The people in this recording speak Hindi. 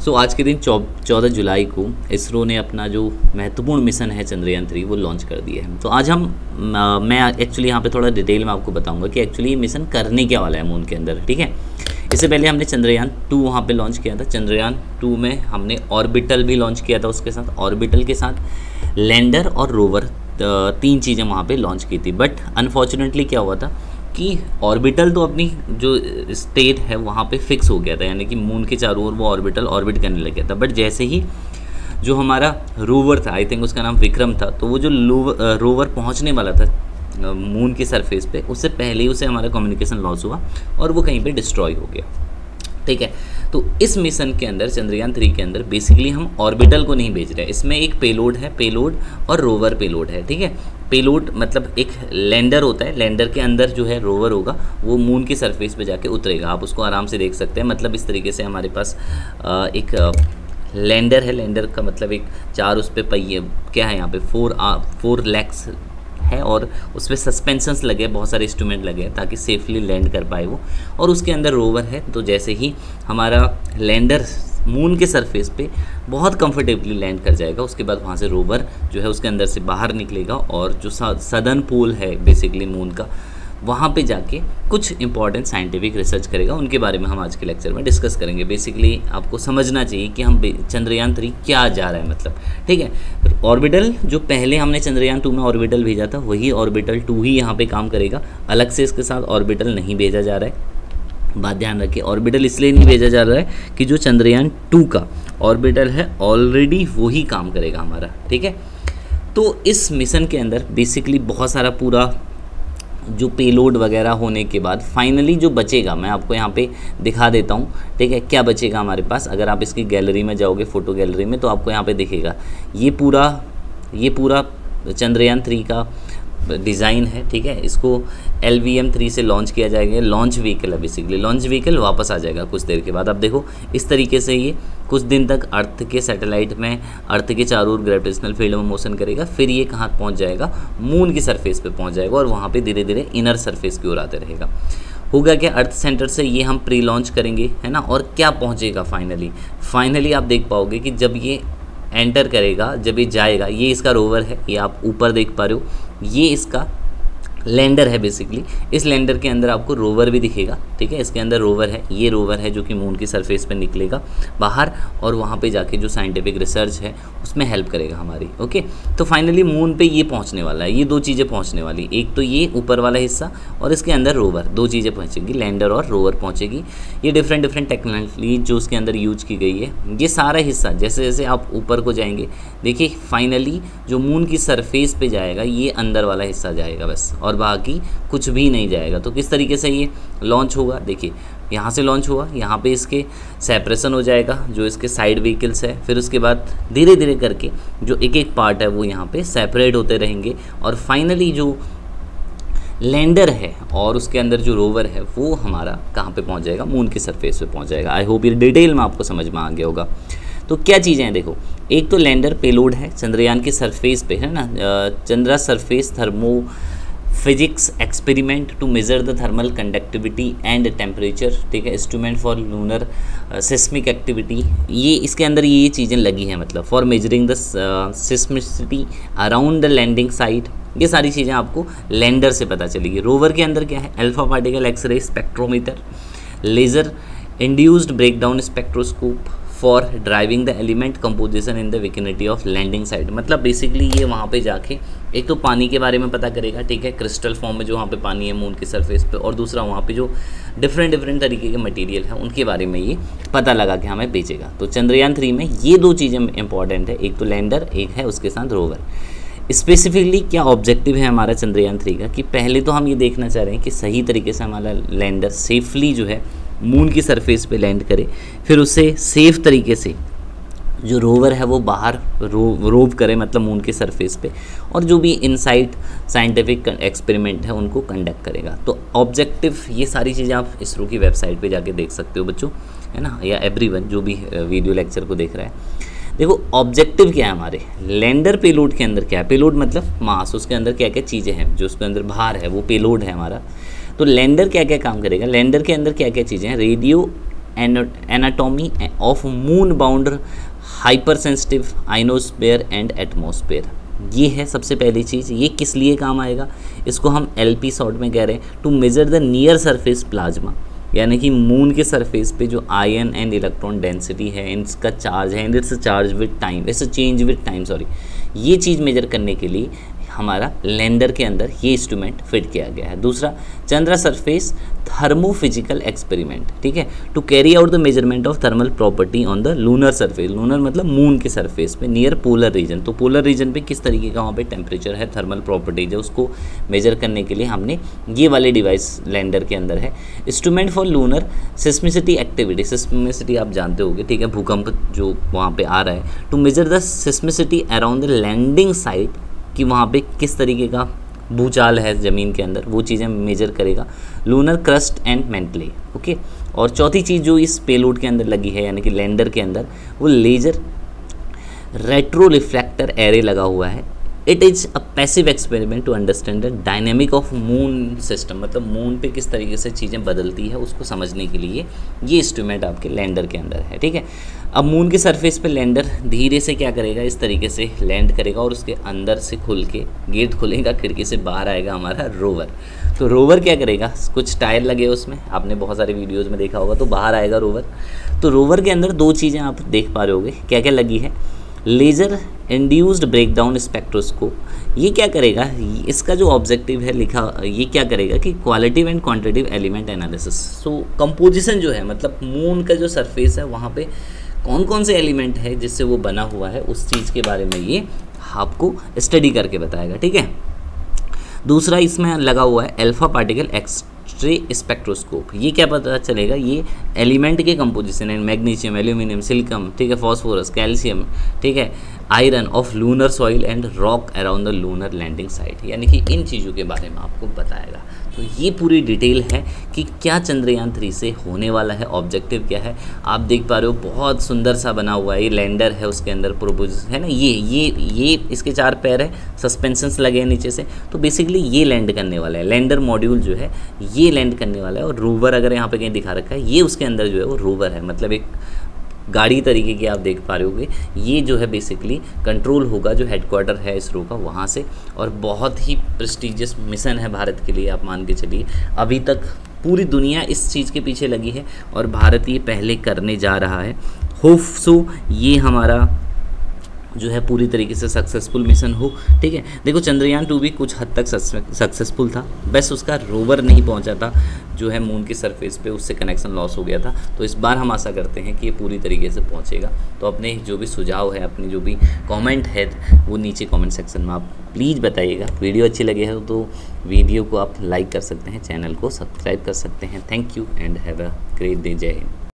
आज के दिन 14 जुलाई को इसरो ने अपना जो महत्वपूर्ण मिशन है चंद्रयान 3 वो लॉन्च कर दिया है। तो आज मैं एक्चुअली यहाँ पे थोड़ा डिटेल में आपको बताऊंगा कि एक्चुअली ये मिशन करने क्या वाला है मून के अंदर, ठीक है। इससे पहले हमने चंद्रयान 2 वहाँ पे लॉन्च किया था। चंद्रयान 2 में हमने ऑर्बिटल भी लॉन्च किया था, उसके साथ ऑर्बिटल के साथ लैंडर और रोवर, 3 चीज़ें वहाँ पे लॉन्च की थी। बट अनफॉर्चुनेटली क्या हुआ था कि ऑर्बिटल तो अपनी जो स्टेट है वहाँ पे फिक्स हो गया था, यानी कि मून के चारों ओर वो ऑर्बिटल ऑर्बिट करने लग गया था। बट जैसे ही जो हमारा रोवर था, आई थिंक उसका नाम विक्रम था, तो वो जो रोवर पहुँचने वाला था मून के सरफेस पे, उससे पहले ही उसे हमारा कम्युनिकेशन लॉस हुआ और वो कहीं पे डिस्ट्रॉय हो गया, ठीक है। तो इस मिशन के अंदर चंद्रयान 3 के अंदर बेसिकली हम ऑर्बिटल को नहीं भेज रहे हैं। इसमें एक पेलोड है, पेलोड और रोवर पेलोड है, ठीक है। पेलोड मतलब एक लैंडर होता है, लैंडर के अंदर जो है रोवर होगा, वो मून की सरफेस पे जाके उतरेगा। आप उसको आराम से देख सकते हैं। मतलब इस तरीके से हमारे पास एक लैंडर है। लैंडर का मतलब एक 4 उस पर पहिए क्या है, यहाँ पे 4 लेग्स है और उस पर सस्पेंशंस लगे, बहुत सारे इंस्ट्रूमेंट लगे हैं ताकि सेफली लैंड कर पाए वो। और उसके अंदर रोवर है। तो जैसे ही हमारा लैंडर मून के सरफेस पे बहुत कंफर्टेबली लैंड कर जाएगा, उसके बाद वहाँ से रोवर जो है उसके अंदर से बाहर निकलेगा और जो सदर्न पोल है बेसिकली मून का, वहाँ पे जाके कुछ इंपॉर्टेंट साइंटिफिक रिसर्च करेगा। उनके बारे में हम आज के लेक्चर में डिस्कस करेंगे। बेसिकली आपको समझना चाहिए कि हम चंद्रयान 3 क्या जा रहा है, मतलब, ठीक है। ऑर्बिटल जो पहले हमने चंद्रयान 2 में ऑर्बिटल भेजा था, वही ऑर्बिटल 2 ही यहाँ पे काम करेगा। अलग से इसके साथ ऑर्बिटल नहीं भेजा जा रहा है। बात ध्यान रखिए, ऑर्बिटल इसलिए नहीं भेजा जा रहा है कि जो चंद्रयान 2 का ऑर्बिटल है ऑलरेडी वही काम करेगा हमारा, ठीक है। तो इस मिशन के अंदर बेसिकली बहुत सारा पूरा जो पेलोड वगैरह होने के बाद फाइनली जो बचेगा, मैं आपको यहाँ पे दिखा देता हूँ, ठीक है। क्या बचेगा हमारे पास, अगर आप इसकी गैलरी में जाओगे, फ़ोटो गैलरी में, तो आपको यहाँ पे दिखेगा ये पूरा चंद्रयान 3 का डिज़ाइन है, ठीक है। इसको LVM-3 से लॉन्च किया जाएगा। लॉन्च व्हीकल है बेसिकली। लॉन्च व्हीकल वापस आ जाएगा कुछ देर के बाद। अब देखो इस तरीके से ये कुछ दिन तक अर्थ के सैटेलाइट में, अर्थ के चारों ओर ग्रेविटेशनल फील्ड में मोशन करेगा। फिर ये कहाँ पहुँच जाएगा, मून की सरफेस पे पहुँच जाएगा और वहाँ पे धीरे धीरे इनर सरफेस की ओर आते रहेगा। होगा क्या, अर्थ सेंटर से ये हम प्री लॉन्च करेंगे, है ना। और क्या पहुँचेगा फाइनली आप देख पाओगे कि जब ये एंटर करेगा, जब ये जाएगा, ये इसका रोवर है, ये आप ऊपर देख पा रहे हो, ये इसका लैंडर है बेसिकली। इस लैंडर के अंदर आपको रोवर भी दिखेगा, ठीक है। इसके अंदर रोवर है, ये रोवर है जो कि मून की सरफेस पे निकलेगा बाहर और वहाँ पे जाके जो साइंटिफिक रिसर्च है उसमें हेल्प करेगा हमारी, ओके। तो फाइनली मून पे ये पहुँचने वाला है। ये 2 चीज़ें पहुँचने वाली, एक तो ये ऊपर वाला हिस्सा और इसके अंदर रोवर, 2 चीज़ें पहुँचेगी, लैंडर और रोवर पहुँचेगी। ये डिफरेंट टेक्नोलॉजी जो उसके अंदर यूज की गई है, ये सारा हिस्सा जैसे जैसे आप ऊपर को जाएंगे, देखिए फाइनली जो मून की सरफेस पे जाएगा ये अंदर वाला हिस्सा जाएगा बस, और बाकी कुछ भी नहीं जाएगा। तो किस तरीके से ये लॉन्च होगा, देखिए यहाँ से लॉन्च हुआ, यहाँ पे इसके सेपरेशन हो जाएगा जो इसके साइड व्हीकल्स है। फिर उसके बाद धीरे धीरे करके जो एक पार्ट है वो यहाँ पे सेपरेट होते रहेंगे और फाइनली जो लैंडर है और उसके अंदर जो रोवर है वो हमारा कहाँ पे पहुँच जाएगा, मून की सरफेस पे पहुँच जाएगा। आई होप ये डिटेल में आपको समझ में आ गया होगा। तो क्या चीज़ें हैं देखो, एक तो लैंडर पेलोड है चंद्रयान की सरफेस पे, है ना। Chandra surface thermo physics experiment to measure the thermal conductivity and temperature, ठीक है। Instrument for lunar seismic activity, ये इसके अंदर ये चीज़ें लगी हैं, मतलब for measuring the seismicity around the landing site. ये सारी चीज़ें आपको लैंडर से पता चलेगी। रोवर के अंदर क्या है, alpha particle X ray spectrometer, laser induced breakdown spectroscope for driving the element composition in the vicinity of landing site. मतलब बेसिकली ये वहाँ पे जाके एक तो पानी के बारे में पता करेगा, ठीक है, क्रिस्टल फॉर्म में जो वहाँ पे पानी है मून की सरफेस पे, और दूसरा वहाँ पे जो डिफरेंट तरीके के मटेरियल है उनके बारे में ये पता लगा के हमें भेजेगा। तो चंद्रयान 3 में ये 2 चीज़ें इंपॉर्टेंट है, एक तो लैंडर, एक है उसके साथ रोवर। स्पेसिफिकली क्या ऑब्जेक्टिव है हमारा चंद्रयान 3 का, कि पहले तो हम ये देखना चाह रहे हैं कि सही तरीके से हमारा लैंडर सेफली जो है मून की सरफेस पे लैंड करे, फिर उसे सेफ तरीके से जो रोवर है वो बाहर रोव करे, मतलब मून की सरफेस पे, और जो भी इनसाइड साइंटिफिक एक्सपेरिमेंट है उनको कंडक्ट करेगा। तो ऑब्जेक्टिव ये सारी चीज़ें आप इसरो की वेबसाइट पे जाके देख सकते हो बच्चों, है ना, या एवरीवन जो भी वीडियो लेक्चर को देख रहा है। देखो ऑब्जेक्टिव क्या है हमारे लैंडर पेलोड के अंदर, क्या है पेलोड मतलब मास, उसके अंदर क्या क्या चीज़ें हैं, जो उसके अंदर भार है वो पेलोड है हमारा। तो लैंडर क्या क्या काम करेगा, लैंडर के अंदर क्या क्या चीज़ें हैं, radio anatomy of moon bound hyper sensitive ionosphere and atmosphere. ये है सबसे पहली चीज़। ये किस लिए काम आएगा, इसको हम LP शॉर्ट में कह रहे हैं, to measure the near surface plasma, यानी कि मून के सरफेस पे जो आयन एंड इलेक्ट्रॉन डेंसिटी है, इनका चार्ज है, it's charge with time, it's change with time, sorry, ये चीज़ मेजर करने के लिए हमारा लैंडर के अंदर ये इंस्ट्रूमेंट फिट किया गया है। दूसरा, चंद्रा सरफेस थर्मोफिजिकल एक्सपेरिमेंट, ठीक है, to carry out the measurement of thermal property on the lunar surface. Lunar मतलब मून के सरफेस पे नियर पोलर रीजन। तो पोलर रीजन पे किस तरीके का वहाँ पे टेम्परेचर है, थर्मल प्रॉपर्टीज है, उसको मेजर करने के लिए हमने ये वाले डिवाइस लैंडर के अंदर है। Instrument for lunar seismicity activity, seismicity आप जानते होंगे, ठीक है, भूकंप जो वहाँ पे आ रहा है, to measure the seismicity around the landing site, कि वहाँ पे किस तरीके का भूचाल है ज़मीन के अंदर, वो चीज़ें मेजर करेगा। Lunar crust and mantle, okay. और चौथी चीज़ जो इस पेलोड के अंदर लगी है, यानी कि लैंडर के अंदर, वो लेजर रेट्रो रिफ्लेक्टर एरे लगा हुआ है। It is a passive experiment to understand the dynamic of moon system, मतलब मून पे किस तरीके से चीज़ें बदलती है उसको समझने के लिए ये इंस्ट्रूमेंट आपके लैंडर के अंदर है, ठीक है। अब मून के सरफेस पे लैंडर धीरे से क्या करेगा, इस तरीके से लैंड करेगा और उसके अंदर से खुल के गेट खुलेगा, खिड़की से बाहर आएगा हमारा रोवर। तो रोवर क्या करेगा, कुछ टायर लगे उसमें, आपने बहुत सारे वीडियोज़ में देखा होगा, तो बाहर आएगा रोवर। तो रोवर के अंदर दो चीज़ें आप देख पा रहे होगे, क्या क्या लगी है। लेज़र इंड्यूस्ड ब्रेकडाउन स्पेक्ट्रोस्कोप, ये क्या करेगा, इसका जो ऑब्जेक्टिव है लिखा, ये क्या करेगा कि qualitative and quantitative element analysis. So composition जो है, मतलब मून का जो सरफेस है वहाँ पे कौन कौन से एलिमेंट है जिससे वो बना हुआ है, उस चीज़ के बारे में ये आपको स्टडी करके बताएगा, ठीक है। दूसरा इसमें लगा हुआ है अल्फा पार्टिकल एक्सरे स्पेक्ट्रोस्कोप। ये क्या पता चलेगा, ये एलिमेंट के कंपोजिशन है, मैग्नीशियम, एल्यूमिनियम, सिलिकम, ठीक है, फॉस्फोरस, कैल्शियम, ठीक है, iron of lunar soil and rock around the lunar landing site, यानी कि इन चीज़ों के बारे में आपको बताएगा। तो ये पूरी डिटेल है कि क्या चंद्रयान 3 से होने वाला है, ऑब्जेक्टिव क्या है। आप देख पा रहे हो बहुत सुंदर सा बना हुआ है, ये लैंडर है, उसके अंदर प्रोपोज है ना, ये इसके 4 पैर है, सस्पेंशंस लगे हैं नीचे से। तो बेसिकली ये लैंड करने वाला है, लैंडर मॉड्यूल जो है ये लैंड करने वाला है। और रोवर अगर यहाँ पे कहीं दिखा रखा है, ये उसके अंदर जो है वो रोवर है, मतलब एक गाड़ी तरीके की आप देख पा रहे होगे। ये जो है बेसिकली कंट्रोल होगा जो हेडक्वार्टर है इसरो का, वहाँ से। और बहुत ही प्रेस्टिजियस मिशन है भारत के लिए, आप मान के चलिए। अभी तक पूरी दुनिया इस चीज़ के पीछे लगी है और भारत ये पहले करने जा रहा है। होप सो ये हमारा जो है पूरी तरीके से सक्सेसफुल मिशन हो, ठीक है। देखो चंद्रयान 2 भी कुछ हद तक सक्सेसफुल था, बस उसका रोवर नहीं पहुंचा था जो है मून की सरफेस पे, उससे कनेक्शन लॉस हो गया था। तो इस बार हम आशा करते हैं कि ये पूरी तरीके से पहुंचेगा। तो अपने जो भी सुझाव है, अपनी जो भी कमेंट है, वो नीचे कमेंट सेक्शन में आप प्लीज़ बताइएगा। वीडियो अच्छी लगे हो तो वीडियो को आप लाइक कर सकते हैं, चैनल को सब्सक्राइब कर सकते हैं। Thank you and have a great day. जय हिंद।